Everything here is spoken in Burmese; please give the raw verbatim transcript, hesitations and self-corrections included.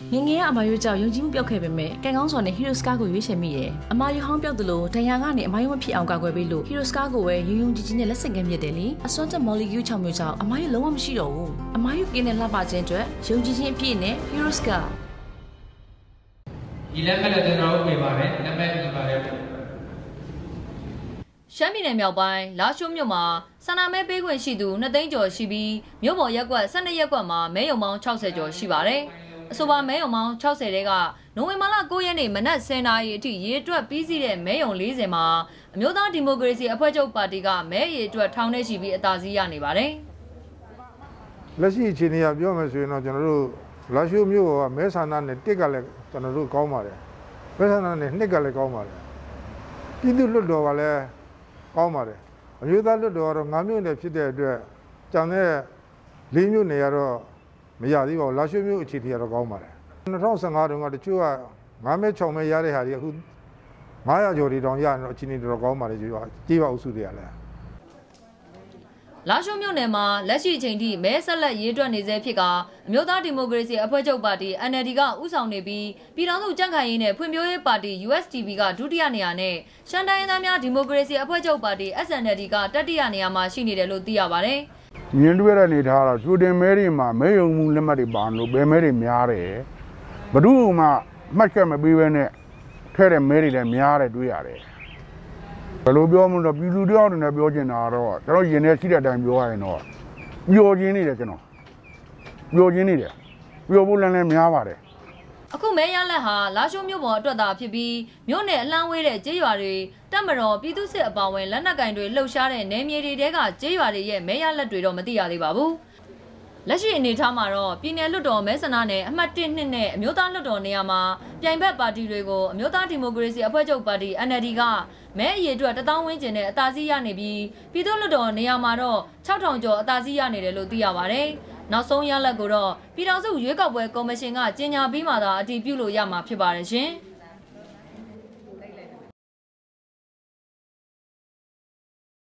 ငငယ်ကအမရိုးကြောင့်ယုံကြည်မှုပြောက်ခဲ့ပေမဲ့ကံကောင်းစွာနဲ့ Heroes Car ကိုရွေးချယ်မိတယ်။အမရိုးဟောင်းပြောက်တယ်လို့ဒဏ်ရာကနေအမရိုးမဖြစ်အောင်ကာကွယ်ပေးလို့ Heroes Car ကိုပဲယုံယုံကြည်ကြည်နဲ့လက်ဆင့်ကမ်းမြစ်တယ်လေ။အစွမ်းတက် molecule ၆မျိုးကြောင့်အမရိုးလုံးဝမရှိတော့ဘူး။အမရိုးကင်းတဲ့လှပခြင်းအတွက်ယုံကြည်ခြင်းအပြည့်နဲ့ Heroes Car ဒီလက်မှတ်တဲ့ကျွန်တော်တို့ပြင်ပါတယ်လက်မှတ်ပြင်ပါတယ်ရှမ်းပြည်နယ်မြောက်ပိုင်းလာရှိုးမြို့မှာဆန္ဒမဲပေးခွင့်ရှိသူနှစ်သိန်းကျော်ရှိပြီးမြို့ပေါ်ရက်ကွက်၁၂ရက်ကွက်မှာမဲရုံပေါင်း၆၀ကျော်ရှိပါတယ်။အဆိုပါမဲရုံပေါင်း၆၀တဲကနိုဝင်ဘာလ၉ရက်နေ့မနက်၁၀နာရီအထိရေတွက်ပြီးစီးတဲ့မဲရုံ၄၀မှာအမျိုးသားဒီမိုကရေစီအဖွဲ့ချုပ်ပါတီကမဲရေတွက်ထောင်ထဲရှိပြီးအသာစီးရနေပါတယ်။လက်ရှိအခြေအနေကပြောမယ်ဆိုရင်တော့ကျွန်တော်တို့လာရှိုးမြို့ကမဲဆန္ဒနဲ့တစ်ကလည်းကျွန်တော်တို့ကောင်းပါတယ်။မဲဆန္ဒနဲ့နှစ်ကလည်းကောင်းပါတယ်။ပြည်သူ့လွှတ်တော်ကလည်းကောင်းပါတယ်အမျိုးသားလွှတ်တော်ကတော့ငါးမြို့နယ်ဖြစ်တဲ့အတွက်ကျန်တဲ့လေးမြို့နယ်ကတော့မရသေးပါဘူးလာရှိုးမြို့အခြေအနေကတော့ကောင်းပါတယ်၂၀၁၅တုန်းကတချို့ကငါးမဲ၆မဲရတဲ့ဟာတွေအခု၅ရာကျော်တွေတောင်ရရင်တော့အခြေအနေတော်ကောင်းပါတယ်ကြီးပါကြီးပါအုပ်စုတွေကလည်းလာရှိုးမြို့နယ်မှာလက်ရှိအချိန်ထိမဲဆက်လက်ရေးတွက်နေဆဲဖြစ်ကအမျိုးသားဒီမိုကရေစီအဖွဲ့ချုပ်ပါတီ N L D ကဥဆောင်နေပြီးပြည်ထောင်စုကြံ့ခိုင်ရေးနဲ့ဖွံ့ဖြိုးရေးပါတီ U S D P ကဒုတိယနေရာနဲ့ရှမ်းတိုင်းရင်းသားများဒီမိုကရေစီအဖွဲ့ချုပ်ပါတီ S N L D ကတတိယနေရာမှာရှိနေတယ်လို့သိရပါတယ်။မြင်တွေ့ရတဲ့အနေထားတော့ကြိုတင်မဲတွေမှာမဲယုံမှုလက်မှတ်တွေပါလို့ဘယ်မဲတွေများတယ်။ဘယ်သူမှမှတ်ချက်မပေးဘဲနဲ့ထဲတဲ့မဲတွေလည်းများတယ်တွေ့ရတယ်။ဘယ်လိုပြောမလို့ပြည်သူတယောက်နဲ့ပြောချင်တာတော့ကျွန်တော်ရင်ထဲရှိတဲ့အတိုင်းပြောရရင်တော့ပျော်ခြင်းနေတယ်ကျွန်တော်ပျော်ခြင်းနေတယ်ပျော်ဖို့လည်းလည်းများပါတယ်အခုမဲရလက်ဟာလာရှိုးမြို့ပေါ်အတွက်သာဖြစ်ပြီးမြို့နယ်အလန်းဝေးတဲ့ကျေးရွာတွေတပ်မတော်ပြည်သူ့စစ်အပါအဝင်လက်နက်ကင်တွေလှုပ်ရှားတဲ့နယ်မြေတွေတဲကကျေးရွာတွေရဲ့မဲရလက်တွေတော့မသိရသေးပါဘူးလက်ရှိအနေထားမှာတော့ပြည်내လွှတ်တော်မဲဆန္ဒနယ်အမှတ်၁ ၂နဲ့အမျိုးသားလွှတ်တော်နေရာမှာပြိုင်ဘက်ပါတီတွေကိုအမျိုးသားဒီမိုကရေစီအဖွဲ့ချုပ်ပါတီ N L D ကမဲအရေအတွက်တသောင်းဝန်းကျင်နဲ့အသာစီးရနေပြီးပြည်သူ့လွှတ်တော်နေရာမှာတော့၆ထောင်ကျော်အသာစီးရနေတယ်လို့သိရပါတယ်။နောက်ဆုံးရလဒ်ကိုတော့ပြည်ထောင်စုရွေးကောက်ပွဲကော်မရှင်ကကြေညာပြီးမှသာအတည်ပြုလို့ရမှာဖြစ်ပါတယ်ရှင်။